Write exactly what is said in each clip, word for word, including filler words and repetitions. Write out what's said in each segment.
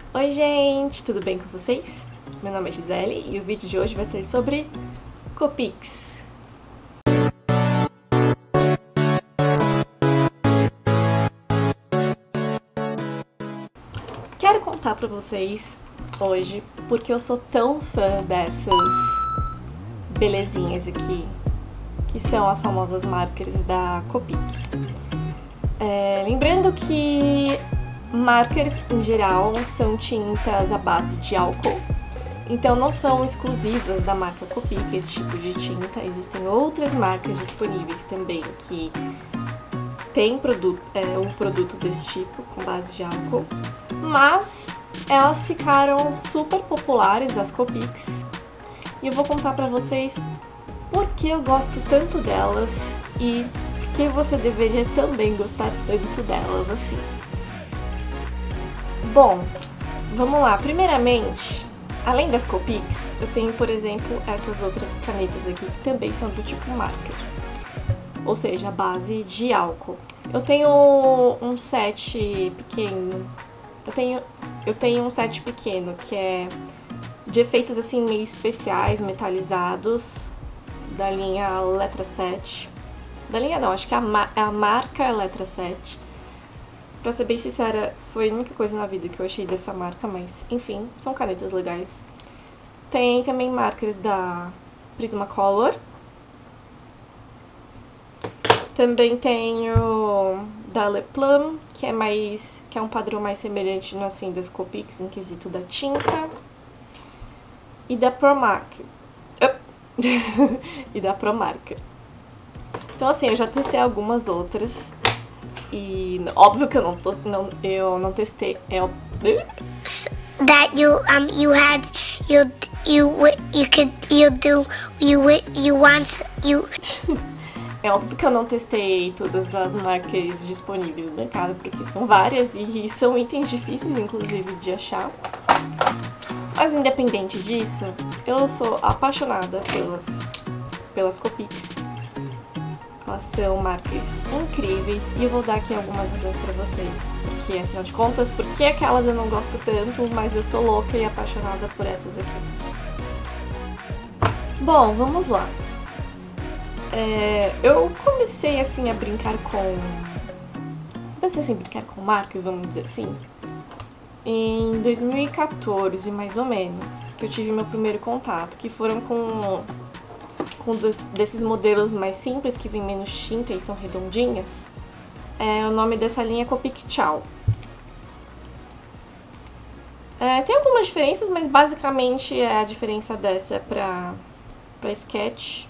Oi gente, tudo bem com vocês? Meu nome é Gisele e o vídeo de hoje vai ser sobre Copics. Quero contar pra vocês hoje porque eu sou tão fã dessas belezinhas aqui, que são as famosas markers da Copic. É, lembrando que markers, em geral, são tintas à base de álcool, então não são exclusivas da marca Copic esse tipo de tinta. Existem outras marcas disponíveis também que tem produto, é, um produto desse tipo, com base de álcool, mas elas ficaram super populares, as Copics, e eu vou contar pra vocês por que eu gosto tanto delas e por que você deveria também gostar tanto delas assim. Bom, vamos lá. Primeiramente, além das Copics, eu tenho, por exemplo, essas outras canetas aqui que também são do tipo marker, ou seja, a base de álcool. Eu tenho um set pequeno, eu tenho, eu tenho um set pequeno que é de efeitos assim meio especiais, metalizados, da linha Letra sete. Da linha não, acho que é a, ma a marca é Letra sete. Pra ser bem sincera, foi a única coisa na vida que eu achei dessa marca, mas enfim, são canetas legais. Tem também marcas da Prismacolor. Também tenho da Le Plum, que é mais, que é um padrão mais semelhante no assim das Copics em quesito da tinta. E da Promarker. e da Promarker. Então assim, eu já testei algumas outras. E óbvio que eu não, tô, não, eu não testei. É o... That you um you had you you you could you do you you want you. É óbvio que eu não testei todas as marcas disponíveis no mercado, porque são várias e são itens difíceis, inclusive, de achar. Mas independente disso, eu sou apaixonada pelas, pelas Copics. Elas são marcas incríveis e eu vou dar aqui algumas razões pra vocês. Porque, afinal de contas, porque aquelas eu não gosto tanto, mas eu sou louca e apaixonada por essas aqui. Bom, vamos lá. É, eu comecei assim a brincar com... Comecei assim a brincar com marcas, vamos dizer assim, em dois mil e quatorze, mais ou menos, que eu tive meu primeiro contato, que foram com, com dos, desses modelos mais simples, que vem menos tinta e são redondinhas. É, o nome dessa linha é Copic Ciao. É, tem algumas diferenças, mas basicamente a diferença dessa é pra, pra sketch.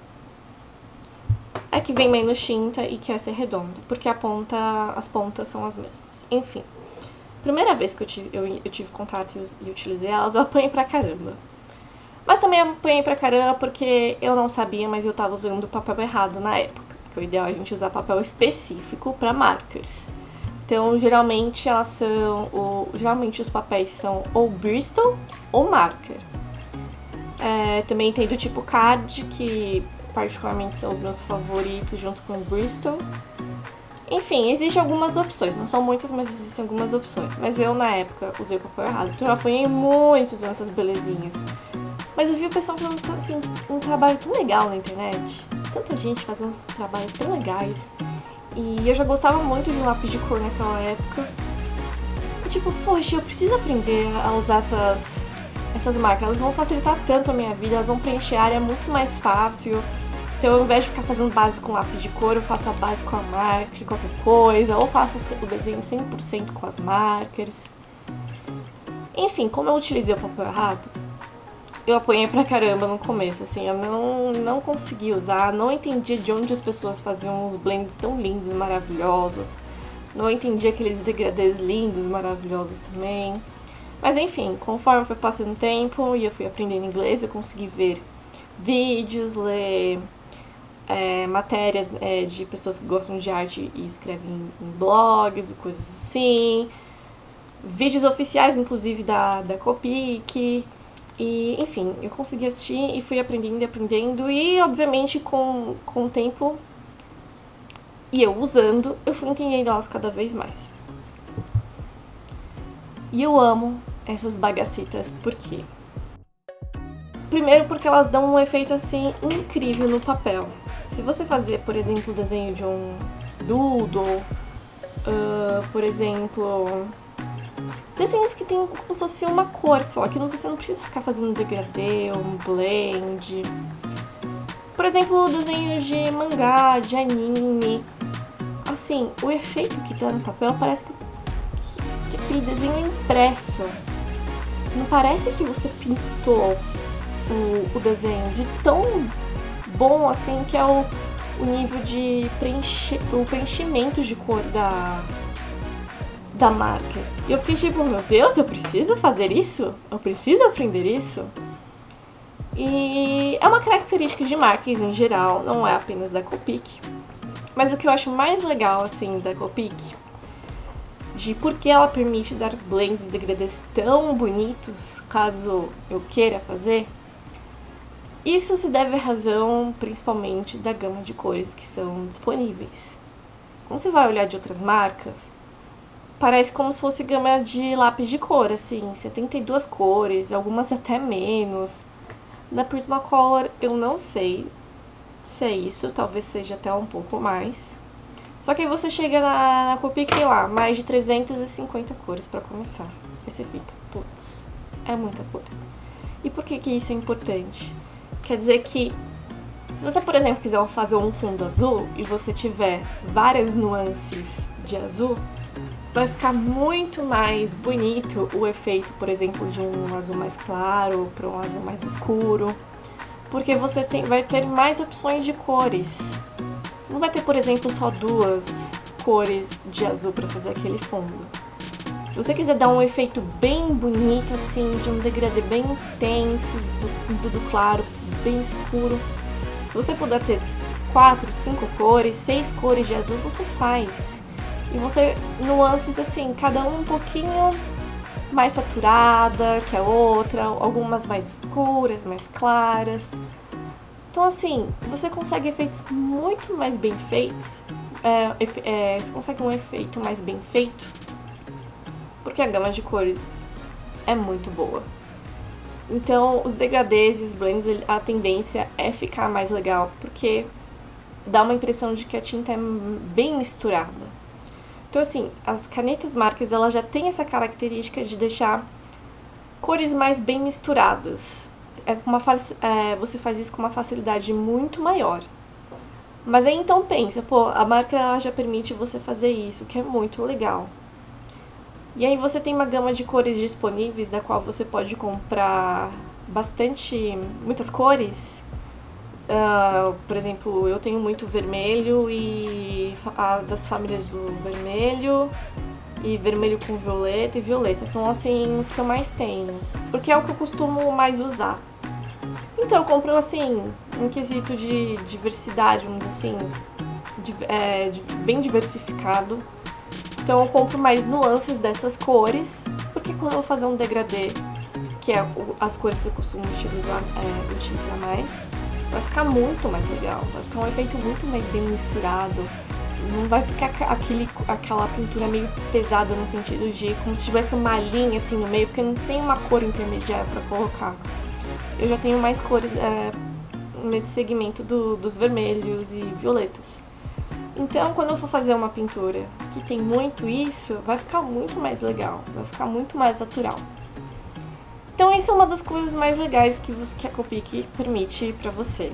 É que vem menos tinta e que essa é redonda, porque a ponta, as pontas são as mesmas. Enfim, primeira vez que eu tive, eu, eu tive contato e, e utilizei elas, eu apanhei pra caramba. Mas também apanhei pra caramba porque eu não sabia, mas eu tava usando o papel errado na época. Porque o ideal é a gente usar papel específico pra markers. Então, geralmente, elas são, o, geralmente os papéis são ou Bristol ou marker. É, também tem do tipo card, que particularmente são os meus favoritos, junto com o Bristol. Enfim, existem algumas opções, não são muitas, mas existem algumas opções. Mas eu, na época, usei o papel errado, então eu apanhei muito usando essas belezinhas. Mas eu vi o pessoal fazendo, assim, um trabalho tão legal na internet. Tanta gente fazendo uns trabalhos tão legais. E eu já gostava muito de lápis de cor naquela época. E tipo, poxa, eu preciso aprender a usar essas, essas marcas. Elas vão facilitar tanto a minha vida, elas vão preencher a área muito mais fácil. Então, ao invés de ficar fazendo base com lápis de cor, eu faço a base com a marker, qualquer coisa, ou faço o desenho cem por cento com as markers. Enfim, como eu utilizei o papel errado, eu apanhei pra caramba no começo, assim, eu não, não consegui usar, não entendia de onde as pessoas faziam uns blends tão lindos e maravilhosos, não entendia aqueles degradês lindos e maravilhosos também. Mas enfim, conforme foi passando o tempo e eu fui aprendendo inglês, eu consegui ver vídeos, ler... É, matérias é, de pessoas que gostam de arte e escrevem em, em blogs e coisas assim, vídeos oficiais inclusive da, da Copic, e enfim, eu consegui assistir e fui aprendendo e aprendendo e obviamente com, com o tempo e eu usando, eu fui entendendo elas cada vez mais. E eu amo essas bagacetas. Por quê? Primeiro porque elas dão um efeito assim incrível no papel. Se você fazer, por exemplo, o desenho de um doodle, uh, por exemplo, desenhos que tem como se fosse uma cor só, que você não precisa ficar fazendo degradê, um blend. Por exemplo, desenhos de mangá, de anime. Assim, o efeito que dá no papel parece que, que, que aquele desenho é impresso. Não parece que você pintou o, o desenho de tão bom assim que é o, o nível de preenche, o preenchimento de cor da, da marca. E eu fiquei tipo, meu Deus, eu preciso fazer isso? Eu preciso aprender isso? E é uma característica de marcas em geral, não é apenas da Copic. Mas o que eu acho mais legal assim da Copic, de por que ela permite dar blends e degradês tão bonitos, caso eu queira fazer, isso se deve à razão, principalmente, da gama de cores que são disponíveis. Quando você vai olhar de outras marcas, parece como se fosse gama de lápis de cor, assim, setenta e duas cores, algumas até menos. Da Prismacolor eu não sei se é isso, talvez seja até um pouco mais. Só que aí você chega na, na Copic e lá, mais de trezentas e cinquenta cores pra começar. Aí você fica, putz, é muita cor. E por que que isso é importante? Quer dizer que, se você, por exemplo, quiser fazer um fundo azul e você tiver várias nuances de azul, vai ficar muito mais bonito o efeito, por exemplo, de um azul mais claro para um azul mais escuro, porque você tem, vai ter mais opções de cores. Você não vai ter, por exemplo, só duas cores de azul para fazer aquele fundo. Se você quiser dar um efeito bem bonito, assim, de um degradê bem intenso, do, do claro, bem escuro, se você puder ter quatro, cinco cores, seis cores de azul, você faz. E você, nuances assim, cada um um pouquinho mais saturada que a outra, algumas mais escuras, mais claras. Então assim, você consegue efeitos muito mais bem feitos, é, é, você consegue um efeito mais bem feito, porque a gama de cores é muito boa. Então os degradês e os blends, a tendência é ficar mais legal, porque dá uma impressão de que a tinta é bem misturada. Então assim, as canetas marcas, elas já têm essa característica de deixar cores mais bem misturadas. É uma, é, você faz isso com uma facilidade muito maior. Mas aí então pensa, pô, a marca ela já permite você fazer isso, que é muito legal. E aí você tem uma gama de cores disponíveis, da qual você pode comprar bastante, muitas cores. Uh, por exemplo, eu tenho muito vermelho e a das famílias do vermelho e vermelho com violeta e violeta. São assim os que eu mais tenho, porque é o que eu costumo mais usar. Então eu compro assim, um quesito de diversidade, vamos dizer assim, de, é, de, bem diversificado. Então eu compro mais nuances dessas cores, porque quando eu vou fazer um degradê, que é as cores que eu costumo utilizar, é, utilizar mais, vai ficar muito mais legal, vai ficar um efeito muito mais bem misturado. Não vai ficar aquele, aquela pintura meio pesada no sentido de como se tivesse uma linha assim no meio, porque não tem uma cor intermediária para colocar. Eu já tenho mais cores é, nesse segmento do, dos vermelhos e violetas. Então, quando eu for fazer uma pintura que tem muito isso, vai ficar muito mais legal, vai ficar muito mais natural. Então, isso é uma das coisas mais legais que, você, que a Copic permite pra você.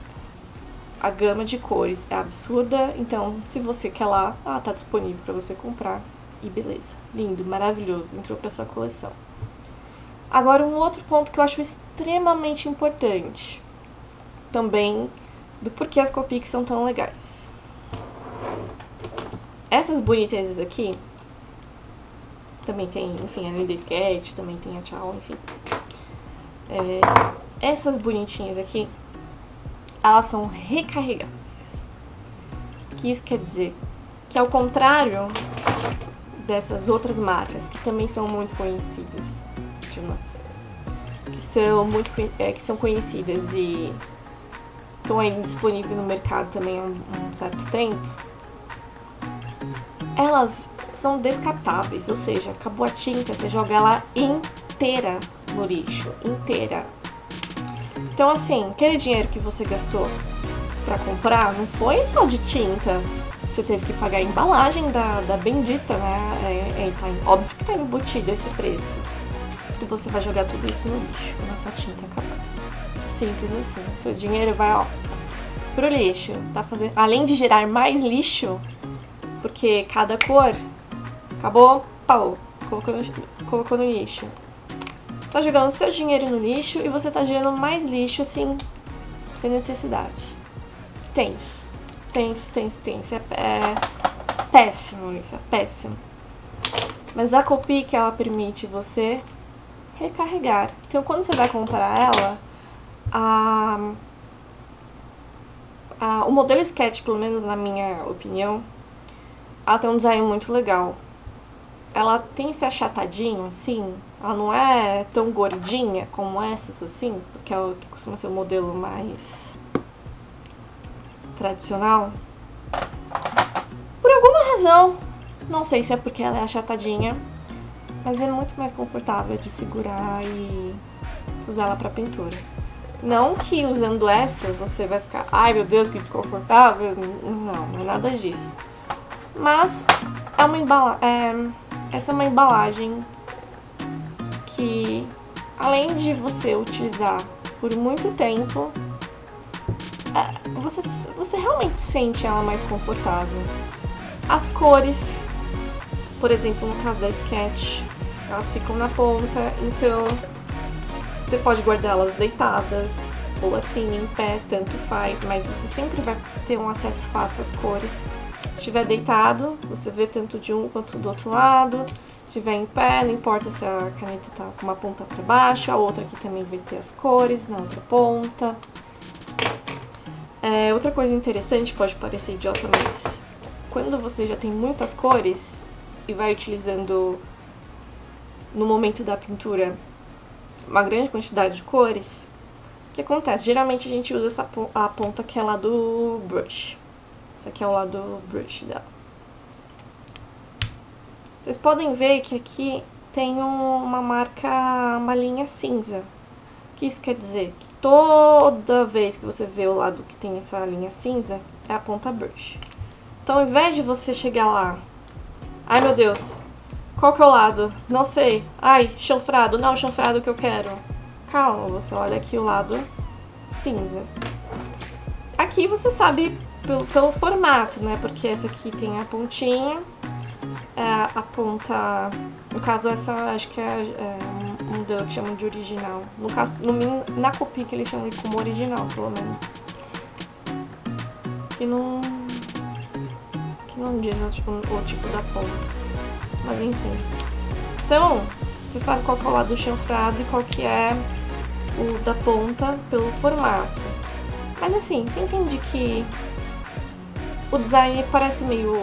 A gama de cores é absurda, então, se você quer lá, ah, tá disponível pra você comprar. E beleza, lindo, maravilhoso, entrou pra sua coleção. Agora, um outro ponto que eu acho extremamente importante, também, do porquê as Copic são tão legais. Essas bonitezas aqui, também tem, enfim, a Linda Sketch, também tem a Tchau, enfim. É, essas bonitinhas aqui, elas são recarregáveis. O que isso quer dizer? Que ao contrário dessas outras marcas, que também são muito conhecidas, que são, muito, é, que são conhecidas e estão aí disponíveis no mercado também há um, um certo tempo, elas são descartáveis, ou seja, acabou a tinta, você joga ela em inteira no lixo, inteira. Então assim, aquele dinheiro que você gastou pra comprar não foi só de tinta. Você teve que pagar a embalagem da, da bendita, né? É, é, tá, óbvio que tá embutido esse preço. E você vai jogar tudo isso no lixo, quando a sua tinta acabar. Simples assim. Seu dinheiro vai, ó, pro lixo. Tá fazendo, além de gerar mais lixo, porque cada cor acabou, pau, colocou no, colocou no lixo. Você tá jogando seu dinheiro no lixo e você tá gerando mais lixo, assim, sem necessidade. Tenso. Tenso, tenso, tenso. É, é péssimo isso, é péssimo. Mas a Copic, ela permite você recarregar. Então, quando você vai comprar ela, a, a, o modelo Sketch, pelo menos na minha opinião, ela tem um design muito legal. Ela tem esse achatadinho, assim, ela não é tão gordinha como essas, assim, porque é o que costuma ser o modelo mais tradicional. Por alguma razão, não sei se é porque ela é achatadinha, mas é muito mais confortável de segurar e usar ela pra pintura. Não que usando essas você vai ficar, ai meu Deus, que desconfortável. Não, não é nada disso. Mas é uma embala é, essa é uma embalagem que, além de você utilizar por muito tempo, é, você, você realmente sente ela mais confortável. As cores, por exemplo, no caso da Sketch, elas ficam na ponta, então você pode guardá-las deitadas ou assim, em pé, tanto faz, mas você sempre vai ter um acesso fácil às cores. Se estiver deitado, você vê tanto de um quanto do outro lado. Se estiver em pé, não importa se a caneta tá com uma ponta para baixo, a outra aqui também vai ter as cores na outra ponta. É, outra coisa interessante, pode parecer idiota, mas quando você já tem muitas cores e vai utilizando no momento da pintura uma grande quantidade de cores, o que acontece? Geralmente a gente usa essa, a ponta que é lá do brush. Esse aqui é o lado brush dela. Vocês podem ver que aqui tem uma marca, uma linha cinza. O que isso quer dizer? Que toda vez que você vê o lado que tem essa linha cinza, é a ponta brush. Então, ao invés de você chegar lá, ai meu Deus, qual que é o lado? Não sei. Ai, chanfrado, não, chanfrado que eu quero. Calma, você olha aqui o lado cinza. Aqui você sabe pelo, pelo formato, né? Porque essa aqui tem a pontinha, é, a ponta... No caso, essa acho que é, é um modelo que chamam de original. No caso, no, na Copic eles chamam de como original, pelo menos. Que não... Que não diz o tipo, o tipo da ponta. Mas enfim. Então, você sabe qual que é o lado do chanfrado e qual que é o da ponta pelo formato. Mas assim, você entende que o design parece meio...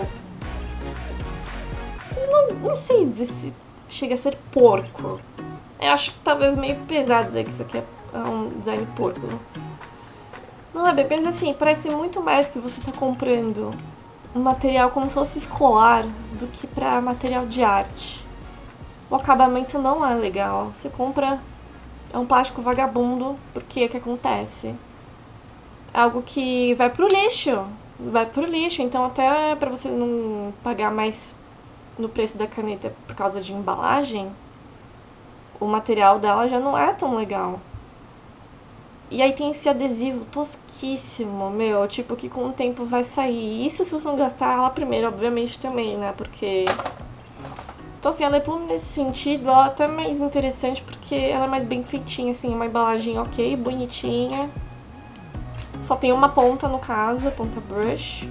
Não, não sei dizer se chega a ser porco. Eu acho que talvez meio pesado dizer que isso aqui é um design porco. Não é bem, mas assim, parece muito mais que você tá comprando um material como se fosse escolar do que pra material de arte. O acabamento não é legal. Você compra... É um plástico vagabundo, porque o que acontece? É algo que vai pro lixo. Vai pro lixo, então até pra você não pagar mais no preço da caneta por causa de embalagem, o material dela já não é tão legal. E aí tem esse adesivo tosquíssimo, meu, tipo, que com o tempo vai sair. Isso se você não gastar ela primeiro, obviamente, também, né, porque... Então, assim, ela é, nesse sentido, ela é até mais interessante porque ela é mais bem feitinha, assim, uma embalagem ok, bonitinha. Só tem uma ponta, no caso, a ponta brush.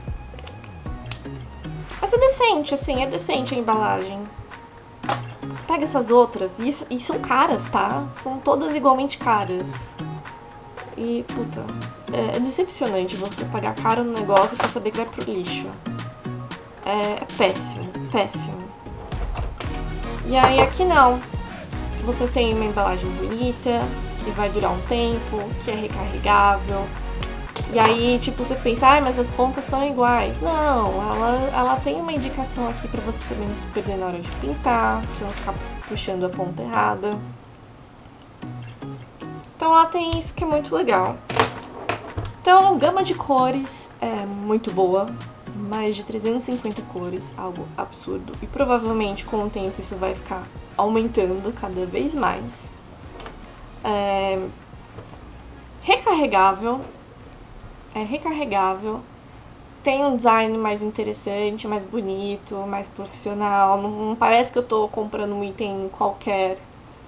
Mas é decente, assim, é decente a embalagem. Pega essas outras, e, e são caras, tá? São todas igualmente caras. E, puta, é, é decepcionante você pagar caro no negócio pra saber que vai pro lixo. É, é péssimo, péssimo. E aí aqui não. Você tem uma embalagem bonita, que vai durar um tempo, que é recarregável. E aí, tipo, você pensa, ah, mas as pontas são iguais. Não, ela, ela tem uma indicação aqui pra você também não se perder na hora de pintar, pra você não ficar puxando a ponta errada. Então ela tem isso que é muito legal. Então, a gama de cores é muito boa. Mais de trezentas e cinquenta cores, algo absurdo. E provavelmente com o tempo isso vai ficar aumentando cada vez mais. É... Recarregável. É recarregável. Tem um design mais interessante, mais bonito, mais profissional. Não, não parece que eu tô comprando um item qualquer.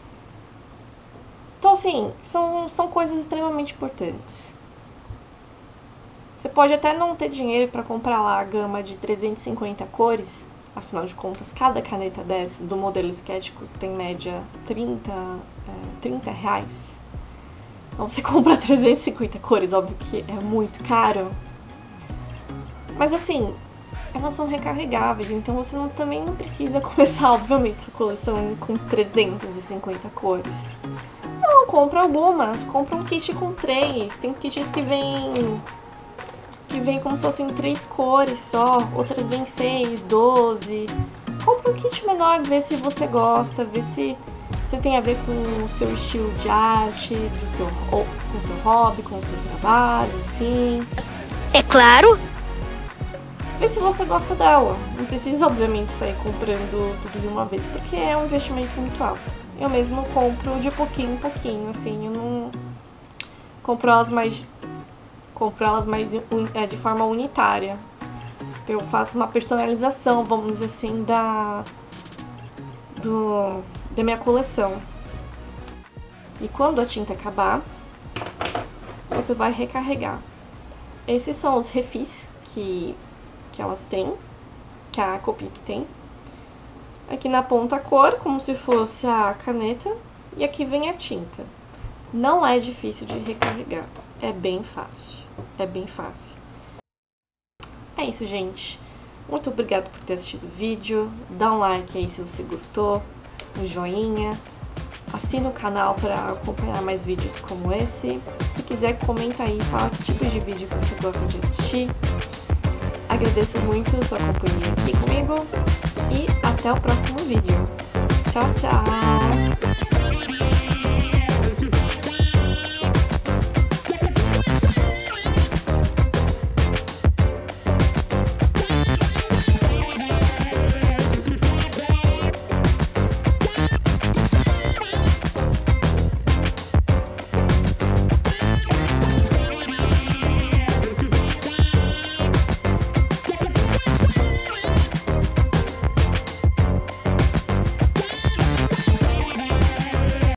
Então, assim, são, são coisas extremamente importantes. Você pode até não ter dinheiro para comprar lá a gama de trezentas e cinquenta cores. Afinal de contas, cada caneta dessa do modelo Sketch custa em média trinta, é, trinta reais. Então você compra trezentas e cinquenta cores, óbvio que é muito caro. Mas assim, elas são recarregáveis, então você não, também não precisa começar, obviamente, sua coleção com trezentas e cinquenta cores. Não, compra algumas, compra um kit com três. Tem kits que vem... que vem como se fossem três cores só, outras vem seis, doze. Compra um kit menor, vê se você gosta, vê se você tem a ver com o seu estilo de arte, do seu, ou, com o seu hobby, com o seu trabalho, enfim. É claro. Vê se você gosta dela. Não precisa, obviamente, sair comprando tudo de uma vez, porque é um investimento muito alto. Eu mesmo compro de pouquinho em pouquinho, assim, eu não compro elas mais... compro elas mais é, de forma unitária. Então eu faço uma personalização, vamos dizer assim, da, do, da minha coleção. E quando a tinta acabar, você vai recarregar. Esses são os refis que, que elas têm, que a Copic tem. Aqui na ponta a cor, como se fosse a caneta, e aqui vem a tinta. Não é difícil de recarregar, é bem fácil. É bem fácil. É isso, gente. Muito obrigada por ter assistido o vídeo. Dá um like aí se você gostou. Um joinha. Assina o canal para acompanhar mais vídeos como esse. Se quiser, comenta aí, fala que tipo de vídeo você gosta de assistir. Agradeço muito a sua companhia aqui comigo. E até o próximo vídeo. Tchau, tchau!